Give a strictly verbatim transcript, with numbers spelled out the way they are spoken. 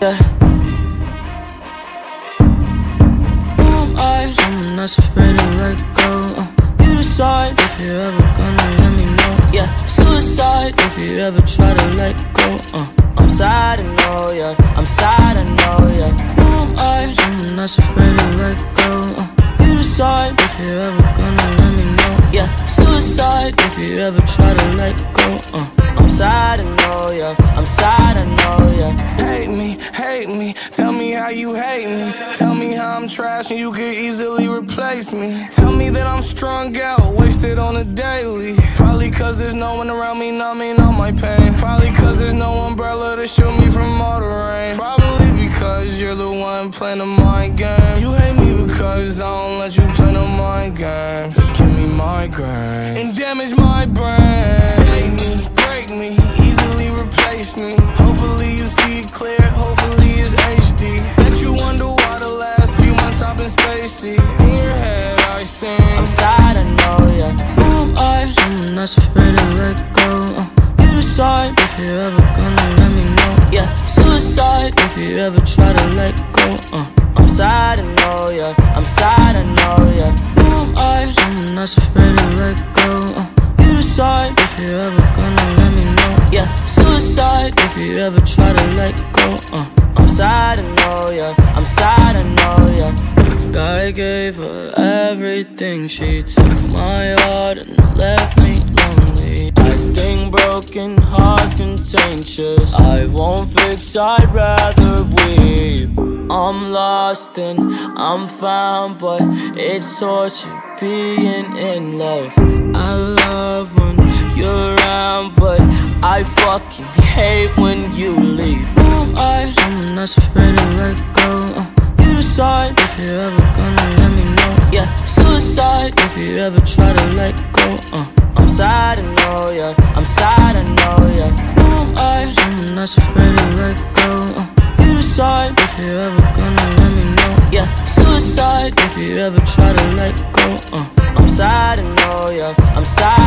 Yeah. Who am I? Someone that's afraid to let go. uh, You decide if you're ever gonna let me know. Yeah, suicide if you ever try to let go. uh, I'm sad, I know, yeah. I'm sad, I know, yeah. Who am I? Someone that's afraid to let go. uh, You decide if you're ever gonna let me know. Yeah, suicide if you ever try to let go. uh, I'm sad, I know, yeah. I'm sad, I know, yeah. Hate me, hate me, tell me how you hate me. Tell me how I'm trash and you could easily replace me. Tell me that I'm strung out, wasted on a daily. Probably cause there's no one around me numbing all my pain. Probably cause there's no umbrella to shield me from all the rain. Probably because you're the one playing the mind game. You hate me because I don't let you play no mind games. Give me migraines and damage my brain. Hate me, break me, easily replace me. Hopefully you see it clear, hopefully it's H D. Bet you wonder why the last few months I've been spacey. In your head I sing, I'm sad, I know, yeah. Who am I? Someone that's afraid to let go. uh, You decide if you're ever gonna let me know. Yeah, suicide if you ever try to let go. uh, I'm sad, I know, yeah. I'm sad, I know, yeah. Who am I? Someone that's afraid to let go. uh, You decide if you're ever gonna let me know. Yeah, suicide if you ever try to let go. uh, I'm sad, I know, yeah. I'm sad, I know, yeah. I gave her everything. She took my heart and left me lonely. I think broken hearts contagious. I won't fix, I'd rather weep. I'm lost and I'm found, but it's torture being in love. I love when you're around, but I fucking hate when you leave. Who am I? Someone that's afraid to let go. uh, You decide if you're ever gonna let me know. Yeah, suicide if you ever try to let go. uh, I'm sad, I know, yeah. I'm sad, I know, yeah. Who am I? Someone that's afraid to let go. uh, You decide if you're ever gonna let me know. Yeah, suicide if you ever try to let go. uh, I'm sad, I know, yeah. I'm sad.